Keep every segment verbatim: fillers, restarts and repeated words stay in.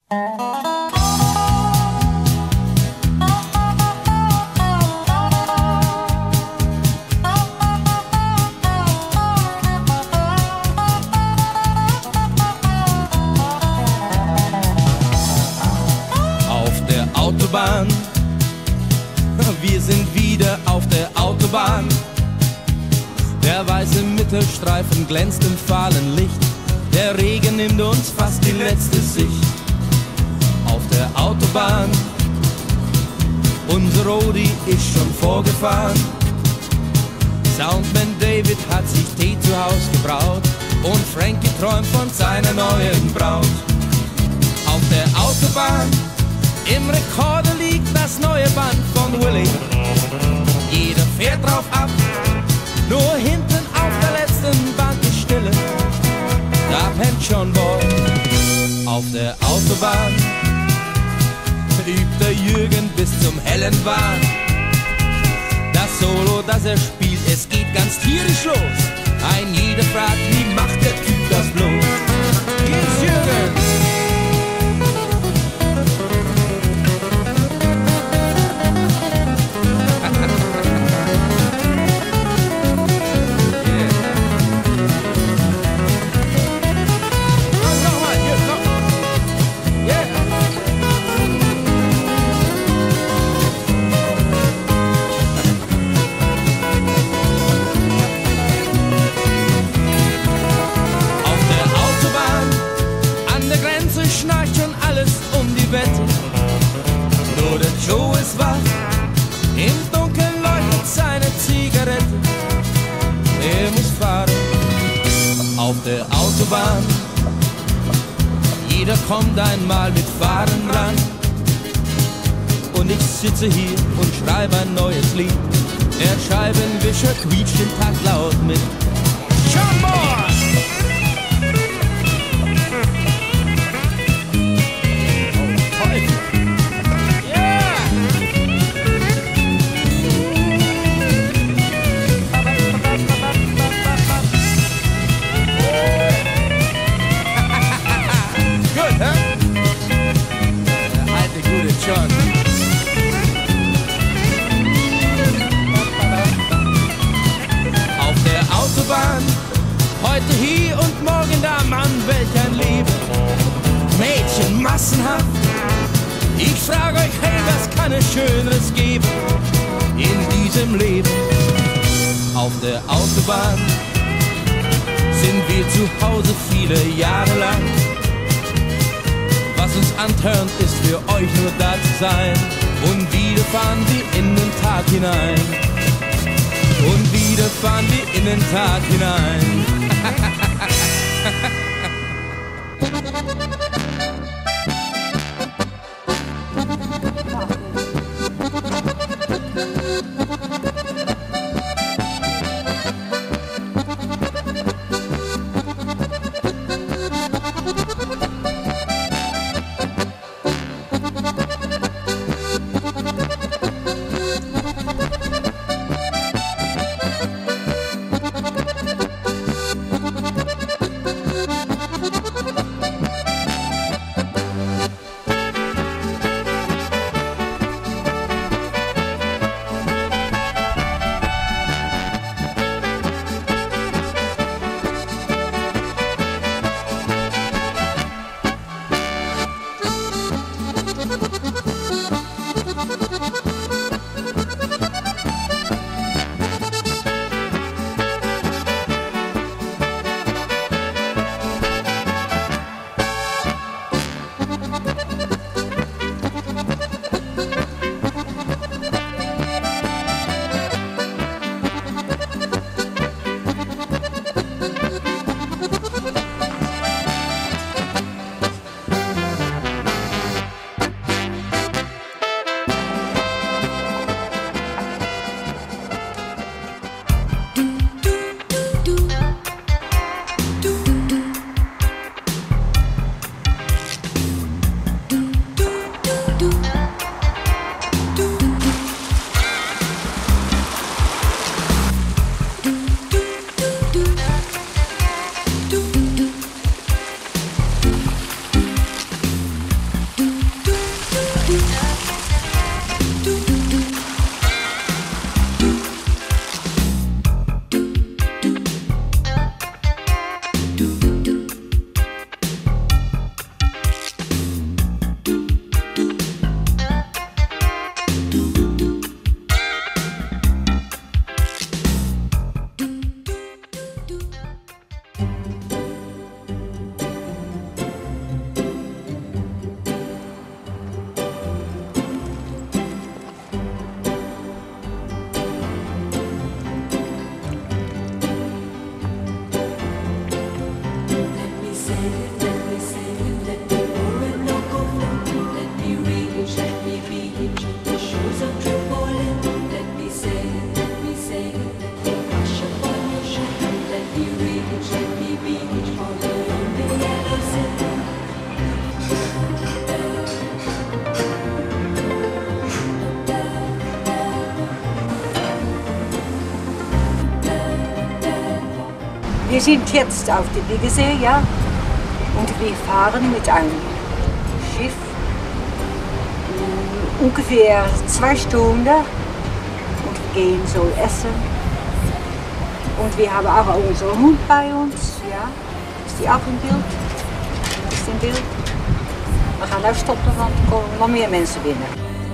Autobahn, wir sind wieder auf der Autobahn. Der weiße Mittelstreifen glänzt im fahlen Licht. Der Regen nimmt uns fast die letzte Sicht. Auf der Autobahn, unser Rodi ist schon vorgefahren. Soundman David hat sich Tee zu Haus gebraut und Frankie träumt von seiner neuen Braut. Auf der Autobahn, im Rekorder liegt das neue Band von Willie. Jeder fährt drauf ab, nur hinten auf der letzten Bank ist Stille. Da pennt John Boy. Auf der Autobahn übt der Jürgen bis zum hellen Wahn. Das Solo, das er spielt, es geht ganz tierisch los. Ein jeder fragt, wie macht der Typ das bloß? Hier ist Jürgen. Schnarcht schon alles um die Wette. Nur der Joe ist wach, im Dunkeln leuchtet seine Zigarette. Er muss fahren auf der Autobahn. Jeder kommt einmal mit Fahren ran. Und ich sitze hier und schreibe ein neues Lied. Der Scheibenwischer quietscht den Takt laut mit. John Boy! Auf der Autobahn, heute hier und morgen da, Mann, welch ein Leben. Mädchen massenhaft, ich frage euch, hey, was kann es Schöneres geben in diesem Leben? Auf der Autobahn sind wir zu Hause viele Jahre lang. Was uns antörnt, ist für euch nur da zu sein. Und wieder fahren wir in den Tag hinein. Und wieder fahren wir in den Tag hinein. Wir sind jetzt auf der Biegesee, ja, und wir fahren mit einem Schiff ungefähr zwei Stunden und wir gehen so essen. Und wir haben auch unseren Hund bei uns, ja. Ist die auch im Bild? Ist die im Bild? We gaan nou stoppen, want er komen nog meer mensen binnen.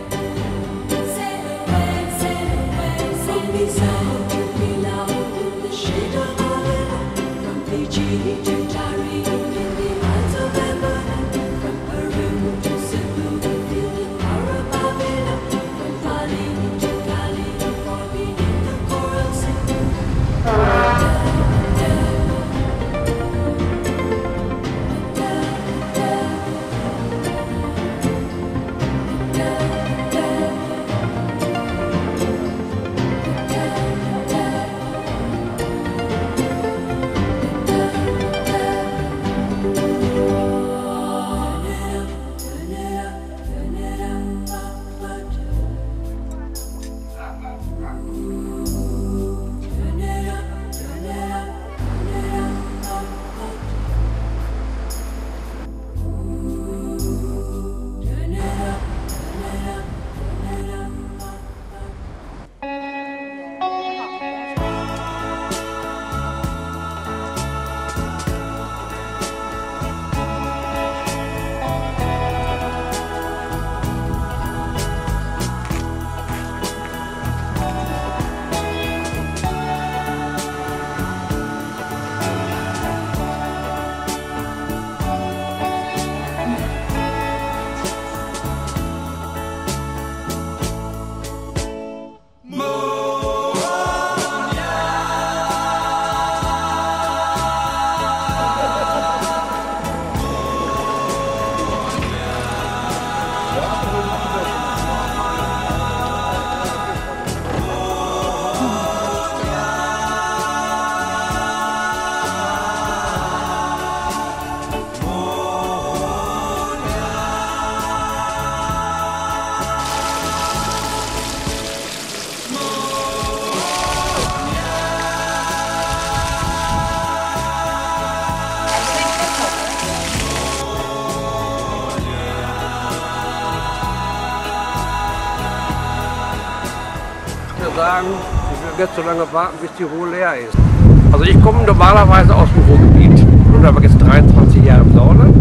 Sagen, ich will jetzt so lange warten, bis die Ruhe leer ist. Also ich komme normalerweise aus dem Ruhrgebiet und habe jetzt dreiundzwanzig Jahre im Sauerland.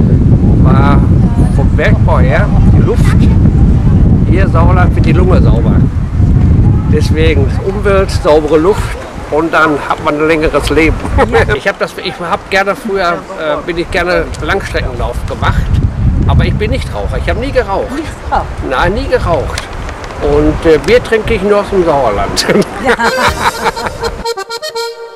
War vom Bergbau her die Luft, hier im Sauerland wird die Lunge sauber. Deswegen Umwelt, saubere Luft und dann hat man ein längeres Leben. Ich habe das, ich habe gerne früher, äh, bin ich gerne Langstreckenlauf gemacht, aber ich bin nicht Raucher. Ich habe nie geraucht. Nicht geraucht? Nein, nie geraucht. Und äh, Bier trinke ich nur aus dem Sauerland. Ja.